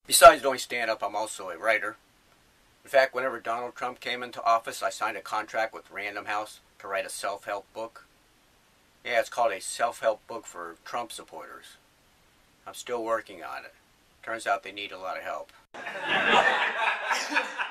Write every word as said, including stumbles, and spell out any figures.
Besides doing stand-up, I'm also a writer. In fact, whenever Donald Trump came into office, I signed a contract with Random House to write a self-help book. Yeah, it's called a self-help book for Trump supporters. I'm still working on it. Turns out they need a lot of help.